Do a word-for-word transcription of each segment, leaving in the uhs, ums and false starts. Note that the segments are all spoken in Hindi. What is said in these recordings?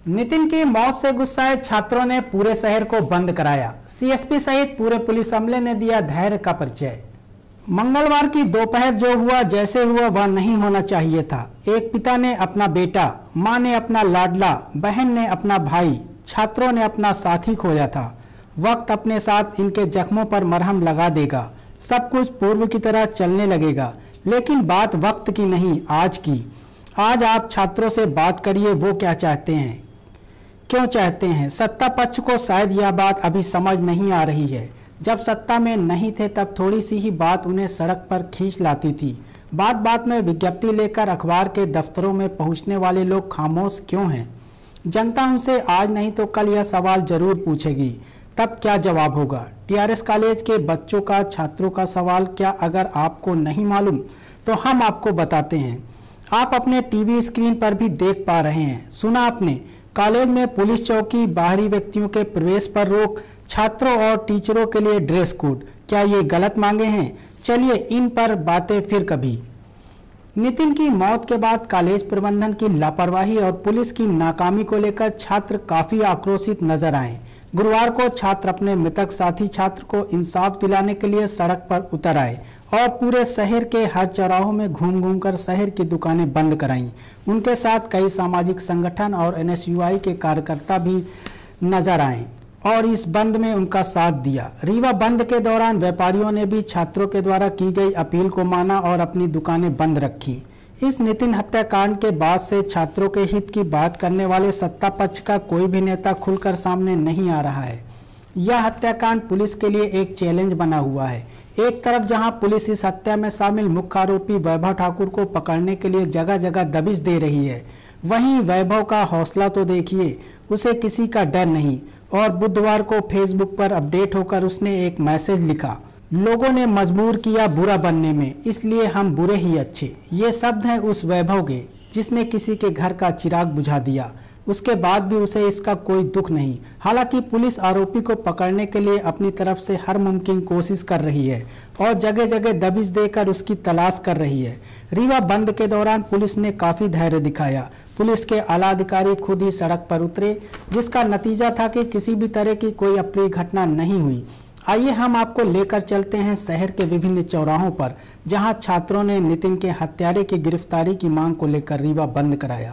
नितिन की मौत से गुस्साए छात्रों ने पूरे शहर को बंद कराया। सीएसपी सहित पूरे पुलिस अमले ने दिया धैर्य का परिचय। मंगलवार की दोपहर जो हुआ जैसे हुआ वह नहीं होना चाहिए था। एक पिता ने अपना बेटा, मां ने अपना लाडला, बहन ने अपना भाई, छात्रों ने अपना साथी खोया था। वक्त अपने साथ इनके जख्मों पर मरहम लगा देगा। सब कुछ पूर्व की तरह चलने लगेगा। लेकिन बात वक्त की नहीं, आज की। आज आप छात्रों से बात करिए, वो क्या चाहते हैं, क्यों चाहते हैं। सत्ता पक्ष को शायद यह बात अभी समझ नहीं आ रही है। जब सत्ता में नहीं थे तब थोड़ी सी ही बात उन्हें सड़क पर खींच लाती थी। बात बात में विज्ञप्ति लेकर अखबार के दफ्तरों में पहुंचने वाले लोग खामोश क्यों हैं। जनता उनसे आज नहीं तो कल यह सवाल जरूर पूछेगी। तब क्या जवाब होगा। टीआरएस कॉलेज के बच्चों का, छात्रों का सवाल क्या अगर आपको नहीं मालूम तो हम आपको बताते हैं। आप अपने टीवी स्क्रीन पर भी देख पा रहे हैं। सुना आपने, कॉलेज में पुलिस चौकी, बाहरी व्यक्तियों के प्रवेश पर रोक, छात्रों और टीचरों के लिए ड्रेस कोड। क्या ये गलत मांगे हैं? चलिए इन पर बातें फिर कभी। नितिन की मौत के बाद कॉलेज प्रबंधन की लापरवाही और पुलिस की नाकामी को लेकर छात्र काफी आक्रोशित नजर आए। गुरुवार को छात्र अपने मृतक साथी छात्र को इंसाफ दिलाने के लिए सड़क पर उतर आए और पूरे शहर के हर चौराहों में घूम घूम कर शहर की दुकानें बंद कराईं। उनके साथ कई सामाजिक संगठन और एनएसयूआई के कार्यकर्ता भी नजर आए और इस बंद में उनका साथ दिया। रीवा बंद के दौरान व्यापारियों ने भी छात्रों के द्वारा की गई अपील को माना और अपनी दुकानें बंद रखी। इस नितिन हत्याकांड के बाद से छात्रों के हित की बात करने वाले सत्ता पक्ष का कोई भी नेता खुलकर सामने नहीं आ रहा है। यह हत्याकांड पुलिस के लिए एक चैलेंज बना हुआ है। एक तरफ जहां पुलिस इस हत्या में शामिल मुख्य आरोपी वैभव ठाकुर को पकड़ने के लिए जगह जगह दबिश दे रही है, वहीं वैभव का हौसला तो देखिए, उसे किसी का डर नहीं। और बुधवार को फेसबुक पर अपडेट होकर उसने एक मैसेज लिखा, लोगों ने मजबूर किया बुरा बनने में, इसलिए हम बुरे ही अच्छे। ये शब्द हैं उस वैभव के जिसने किसी के घर का चिराग बुझा दिया। उसके बाद भी उसे इसका कोई दुख नहीं। हालांकि पुलिस आरोपी को पकड़ने के लिए अपनी तरफ से हर मुमकिन कोशिश कर रही है और जगह जगह दबिश देकर उसकी तलाश कर रही है। रीवा बंद के दौरान पुलिस ने काफी धैर्य दिखाया। पुलिस के आला अधिकारी खुद ही सड़क पर उतरे, जिसका नतीजा था कि किसी भी तरह की कोई अप्रिय घटना नहीं हुई। आइए हम आपको लेकर चलते हैं शहर के विभिन्न चौराहों पर, जहां छात्रों ने नितिन के हत्यारे की गिरफ्तारी की मांग को लेकर रीवा बंद कराया।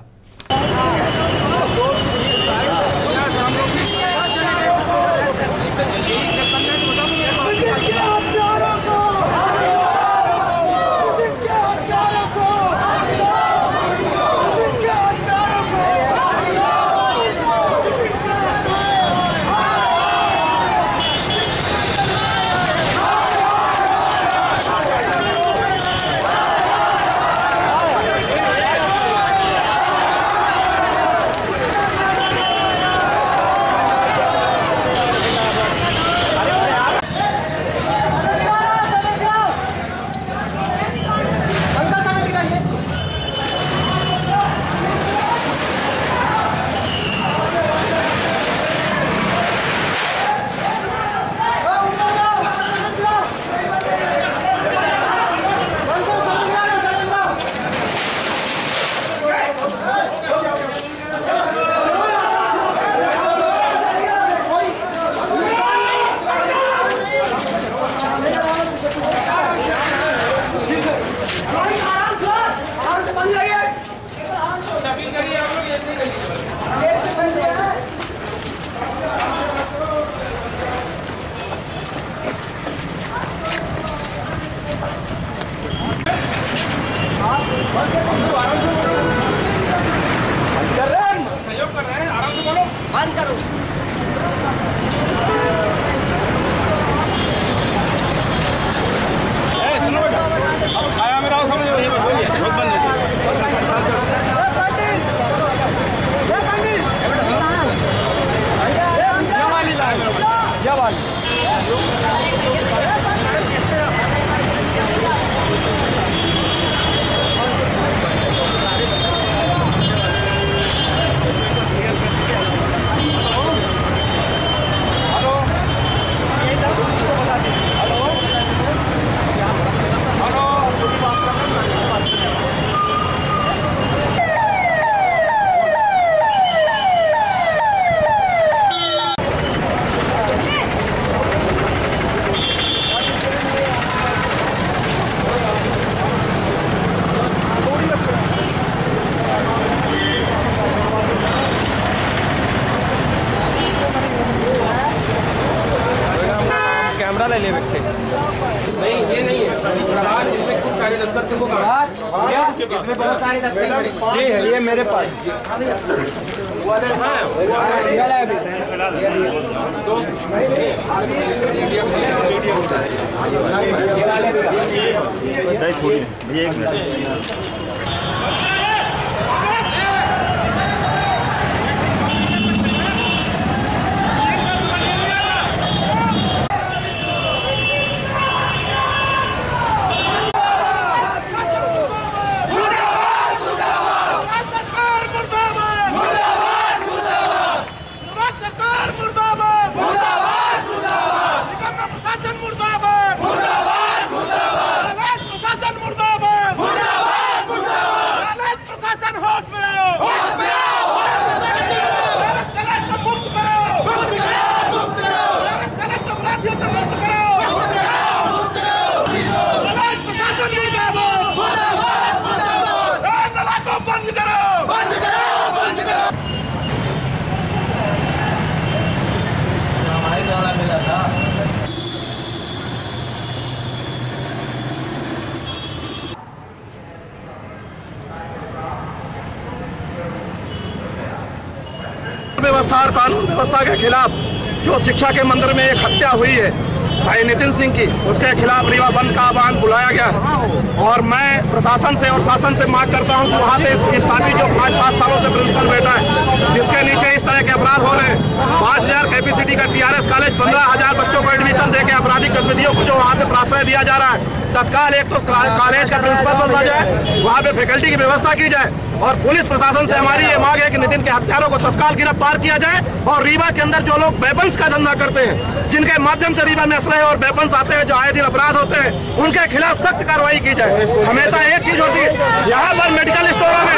इसमें बहुत सारी तस्वीरें जी है, ये मेरे पास थोड़ी एक मिनट। व्यवस्था और कानून व्यवस्था के खिलाफ जो शिक्षा के मंदिर में एक हत्या हुई है भाई नितिन सिंह की, उसके खिलाफ रीवा बंद का आह्वान बुलाया गया है। और मैं प्रशासन से और शासन से मांग करता हूं कि वहां पे स्थानीय जो पाँच सात सालों से प्रिंसिपल बैठा है, जिसके नीचे इस तरह के अपराध हो रहे हैं, पाँच हजार कैपेसिटी का टीआरएस कॉलेज, पंद्रह हजार बच्चों को एडमिशन देके आपराधिक गतिविधियों को जो वहाँ पे प्रश्रय दिया जा रहा है, तत्काल एक तो कॉलेज का प्रिंसिपल बदला जाए, वहाँ पे फैकल्टी की व्यवस्था की जाए। और पुलिस प्रशासन से हमारी ये मांग है कि नितिन के हत्यारों को तत्काल गिरफ्तार किया जाए और रीवा के अंदर जो लोग वेपन्स का धंधा करते हैं, जिनके माध्यम से रीवा में असलहे और वेपन्स आते हैं, जो आए दिन अपराध होते हैं, उनके खिलाफ सख्त कार्रवाई की जाए। हमेशा एक चीज होती है, यहाँ पर मेडिकल स्टोरों में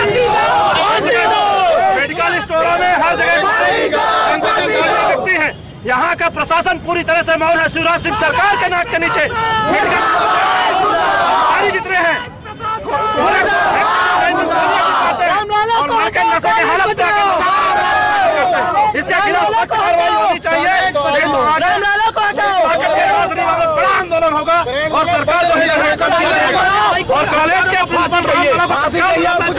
मेडिकल स्टोरों में हर जगह व्यक्ति है। यहाँ का प्रशासन पूरी तरह से मौन है। शिवराज सिंह सरकार के नाक के नीचे मेडिकल जितने हैं और के नशे की हालत में इसके खिलाफ कार्रवाई होनी चाहिए। बड़ा आंदोलन होगा और सरकार और कॉलेज के प्रिंसिपल